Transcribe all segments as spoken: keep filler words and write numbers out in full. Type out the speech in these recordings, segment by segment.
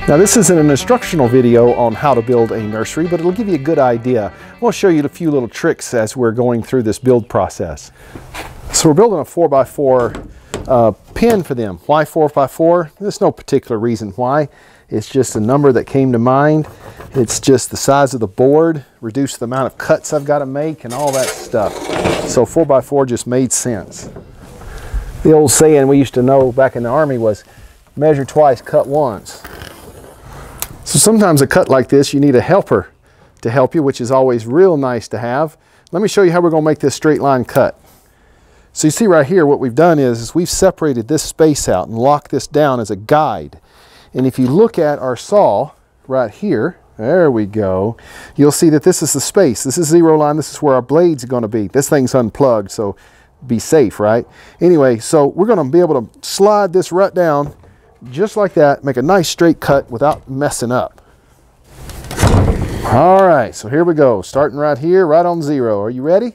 Now this isn't an instructional video on how to build a nursery, but it'll give you a good idea. I want to show you a few little tricks as we're going through this build process. So we're building a four by four uh, pen for them. Why four by four? There's no particular reason why. It's just a number that came to mind. It's just the size of the board, reduce the amount of cuts I've got to make and all that stuff. So four by four just made sense. The old saying we used to know back in the Army was, measure twice, cut once. So sometimes a cut like this, you need a helper to help you, which is always real nice to have. Let me show you how we're going to make this straight line cut. So you see right here, what we've done is, is we've separated this space out and locked this down as a guide. And if you look at our saw right here, there we go, you'll see that this is the space. This is zero line. This is where our blades are going to be. This thing's unplugged, so be safe, right? Anyway, so we're going to be able to slide this right down just like that, make a nice straight cut without messing up. All right, so here we go, starting right here, right on zero. Are you ready?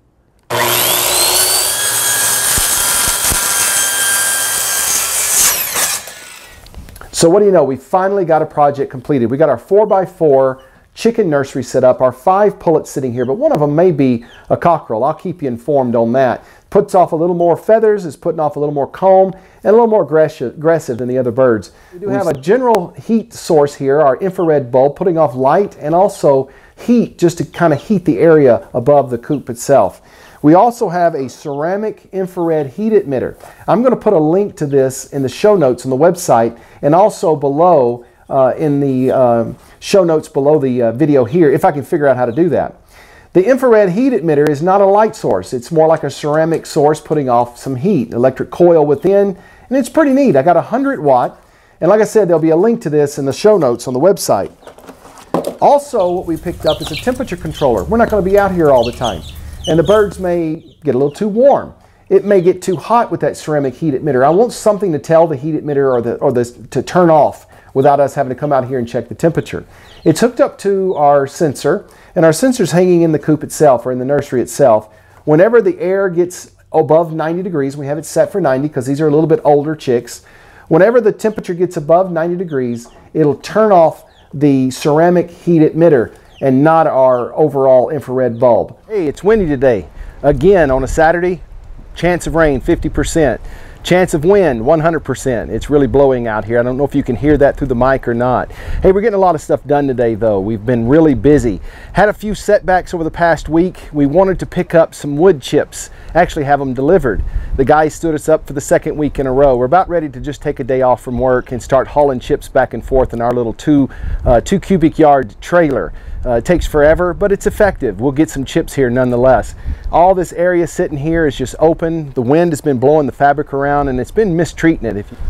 So what do you know, we finally got a project completed. We got our four by four chicken nursery set up, our five pullets sitting here, but one of them may be a cockerel. I'll keep you informed on that. Puts off a little more feathers, is putting off a little more comb, and a little more aggressive than the other birds. We do have a general heat source here, our infrared bulb, putting off light and also heat just to kind of heat the area above the coop itself. We also have a ceramic infrared heat emitter. I'm going to put a link to this in the show notes on the website and also below uh, in the uh, show notes below the uh, video here, if I can figure out how to do that. The infrared heat emitter is not a light source. It's more like a ceramic source putting off some heat, electric coil within, and it's pretty neat. I got a one hundred watt, and like I said, there'll be a link to this in the show notes on the website. Also, what we picked up is a temperature controller. We're not going to be out here all the time, and the birds may get a little too warm. It may get too hot with that ceramic heat emitter. I want something to tell the heat emitter or the or this to turn off without us having to come out here and check the temperature. It's hooked up to our sensor, and our sensor's hanging in the coop itself or in the nursery itself. Whenever the air gets above ninety degrees, we have it set for ninety because these are a little bit older chicks. Whenever the temperature gets above ninety degrees, it'll turn off the ceramic heat emitter and not our overall infrared bulb. Hey, it's windy today. Again, on a Saturday, chance of rain fifty percent. Chance of wind one hundred percent. It's really blowing out here. I don't know if you can hear that through the mic or not. Hey, we're getting a lot of stuff done today though. We've been really busy. Had a few setbacks over the past week. We wanted to pick up some wood chips, actually have them delivered. The guys stood us up for the second week in a row. We're about ready to just take a day off from work and start hauling chips back and forth in our little two, uh, two cubic yard trailer. Uh, it takes forever, but it's effective. We'll get some chips here nonetheless. All this area sitting here is just open. The wind has been blowing the fabric around and it's been mistreating it. If you...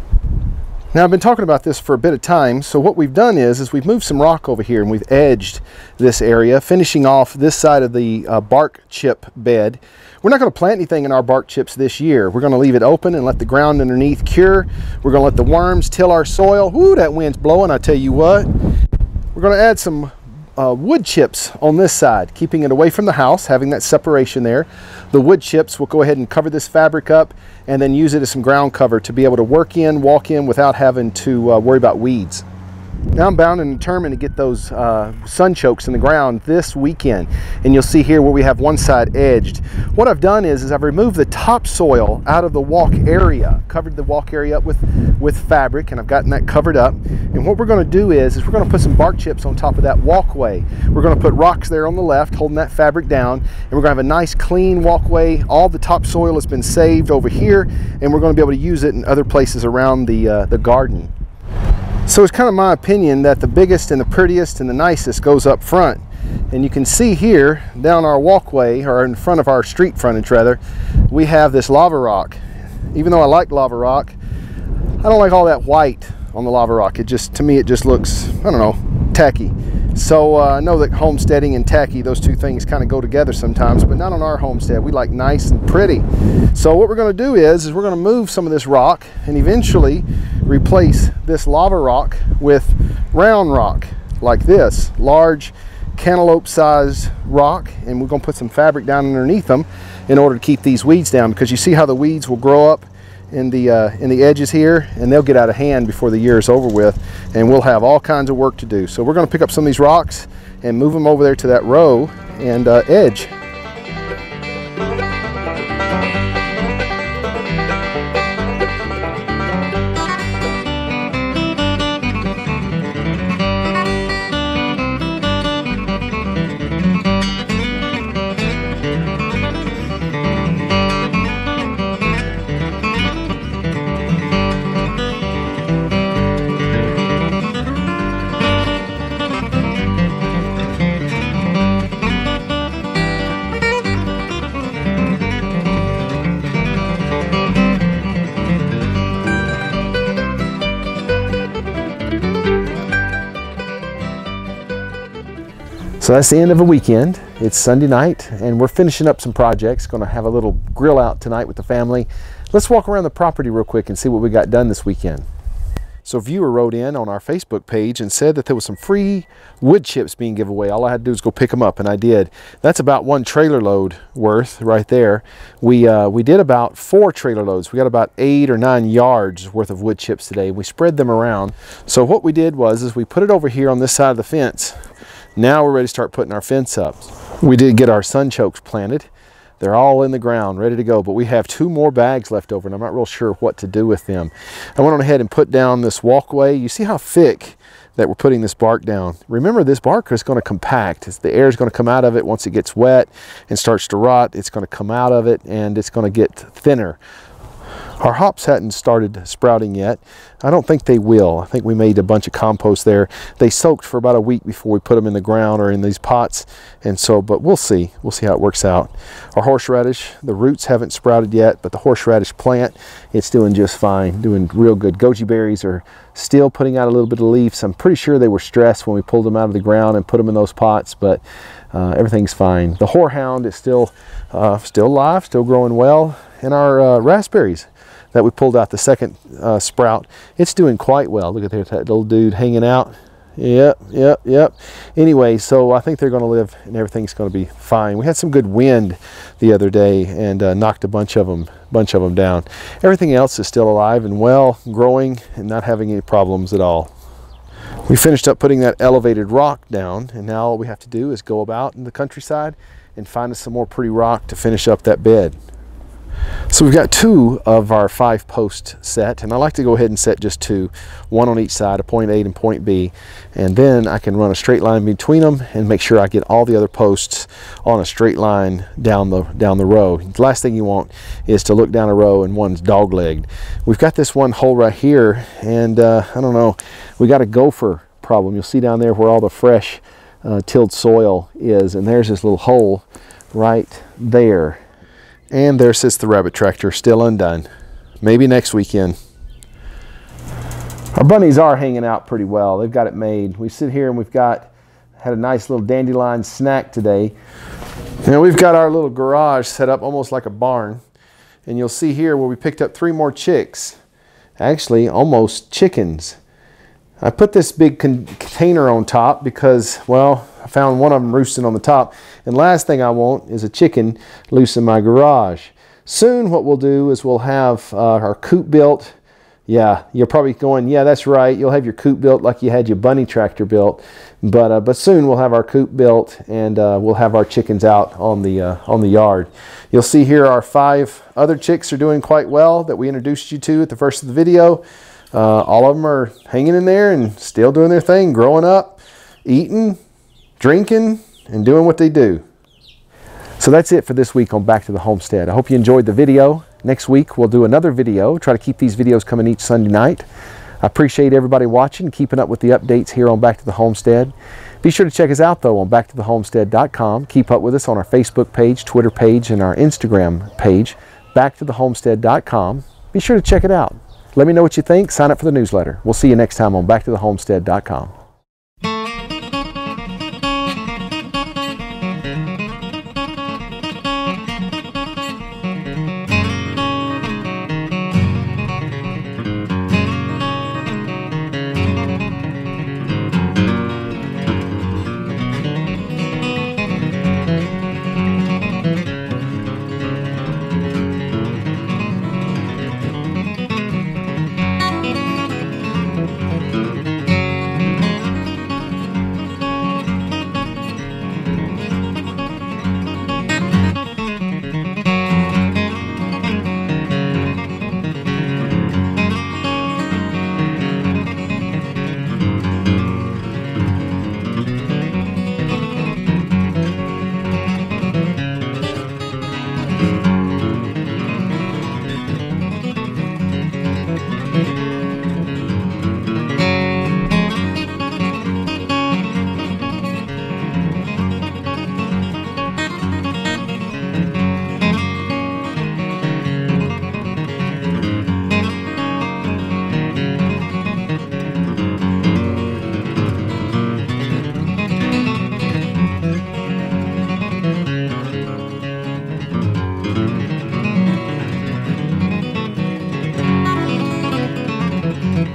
Now I've been talking about this for a bit of time, so what we've done is, is we've moved some rock over here and we've edged this area, finishing off this side of the uh, bark chip bed. We're not going to plant anything in our bark chips this year. We're going to leave it open and let the ground underneath cure. We're going to let the worms till our soil. Whoo, that wind's blowing, I tell you what. We're going to add some Uh, wood chips on this side, keeping it away from the house, having that separation there. The wood chips will go ahead and cover this fabric up and then use it as some ground cover to be able to work in, walk in without having to uh, worry about weeds. Now I'm bound and determined to get those uh, sun chokes in the ground this weekend, and you'll see here where we have one side edged. What I've done is, is I've removed the topsoil out of the walk area, covered the walk area up with, with fabric, and I've gotten that covered up. And what we're going to do is, is we're going to put some bark chips on top of that walkway. We're going to put rocks there on the left, holding that fabric down, and we're going to have a nice clean walkway. All the topsoil has been saved over here, and we're going to be able to use it in other places around the, uh, the garden. So it's kind of my opinion that the biggest and the prettiest and the nicest goes up front. And you can see here down our walkway, or in front of our street frontage rather, we have this lava rock. Even though I like lava rock, I don't like all that white on the lava rock. It just, to me, it just looks, I don't know, tacky. So uh, I know that homesteading and tacky, those two things kind of go together sometimes, but not on our homestead. We like nice and pretty. So what we're going to do is, is we're going to move some of this rock and eventually replace this lava rock with round rock like this, large cantaloupe sized rock, and we're going to put some fabric down underneath them in order to keep these weeds down, because you see how the weeds will grow up in the uh, in the edges here, and they'll get out of hand before the year is over with, and we'll have all kinds of work to do. So we're going to pick up some of these rocks and move them over there to that row and uh, edge. So that's the end of a weekend. It's Sunday night and we're finishing up some projects. Going to have a little grill out tonight with the family. Let's walk around the property real quick and see what we got done this weekend. So a viewer wrote in on our Facebook page and said that there was some free wood chips being given away. All I had to do was go pick them up, and I did. That's about one trailer load worth right there. We, uh, we did about four trailer loads. We got about eight or nine yards worth of wood chips today. We spread them around. So what we did was is we put it over here on this side of the fence. Now we're ready to start putting our fence up. We did get our sunchokes planted. They're all in the ground, ready to go, but we have two more bags left over, and I'm not real sure what to do with them. I went on ahead and put down this walkway. You see how thick that we're putting this bark down. Remember, this bark is going to compact. It's, the air is going to come out of it once it gets wet and starts to rot. It's going to come out of it, and it's going to get thinner. Our hops hadn't started sprouting yet. I don't think they will. I think we made a bunch of compost there. They soaked for about a week before we put them in the ground or in these pots. And so, but we'll see. We'll see how it works out. Our horseradish, the roots haven't sprouted yet, but the horseradish plant, it's doing just fine, doing real good. Goji berries are still putting out a little bit of leaves. I'm pretty sure they were stressed when we pulled them out of the ground and put them in those pots, but uh, everything's fine. The horehound is still, uh, still alive, still growing well. And our uh, raspberries that we pulled out the second uh, sprout, it's doing quite well. Look at there, that little dude hanging out. Yep, yep, yep. Anyway, so I think they're going to live and everything's going to be fine. We had some good wind the other day and uh, knocked a bunch of them, bunch of them down. Everything else is still alive and well, growing and not having any problems at all. We finished up putting that elevated rock down, and now all we have to do is go about in the countryside and find us some more pretty rock to finish up that bed. So we've got two of our five post set, and I like to go ahead and set just two, one on each side, a point A and point B, and then I can run a straight line between them and make sure I get all the other posts on a straight line down the down the row. The last thing you want is to look down a row and one's dog-legged. We've got this one hole right here, and uh, I don't know, we got a gopher problem. You'll see down there where all the fresh uh, tilled soil is, and there's this little hole right there. And there sits the rabbit tractor, still undone. Maybe next weekend. Our bunnies are hanging out pretty well. They've got it made. We sit here and we've got, had a nice little dandelion snack today. And we've got our little garage set up almost like a barn. And you'll see here where we picked up three more chicks. Actually, almost chickens. I put this big con container on top because, well, I found one of them roosting on the top. And last thing I want is a chicken loose in my garage. Soon what we'll do is we'll have uh, our coop built. Yeah, you're probably going, yeah, that's right. You'll have your coop built like you had your bunny tractor built. But uh, but soon we'll have our coop built, and uh, we'll have our chickens out on the, uh, on the yard. You'll see here our five other chicks are doing quite well that we introduced you to at the first of the video. Uh, all of them are hanging in there and still doing their thing, growing up, eating, drinking, and doing what they do. So that's it for this week on Back to the Homestead. I hope you enjoyed the video. Next week we'll do another video. Try to keep these videos coming each Sunday night. I appreciate everybody watching, keeping up with the updates here on Back to the Homestead. Be sure to check us out though on back to the homestead dot com. Keep up with us on our Facebook page, Twitter page, and our Instagram page, back to the homestead dot com. Be sure to check it out. Let me know what you think. Sign up for the newsletter. We'll see you next time on back to the homestead dot com.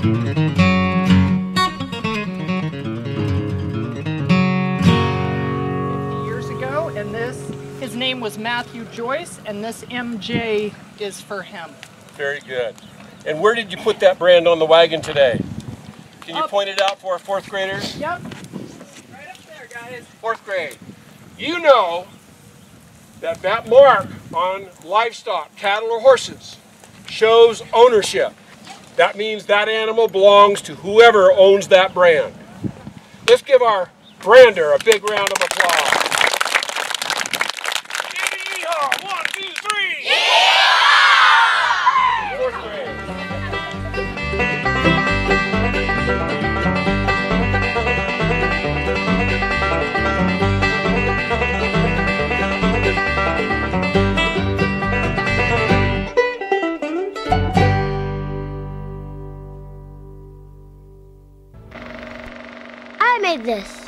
Years ago, and this, his name was Matthew Joyce, and this M J is for him. Very good. And where did you put that brand on the wagon today? Can you Up. point it out for our fourth graders? Yep. Right up there, guys. Fourth grade. You know that that mark on livestock, cattle or horses, shows ownership. That means that animal belongs to whoever owns that brand. Let's give our brander a big round of applause. Give me yeehaw! One, two, three! Yeehaw! Fourth grade. I made this.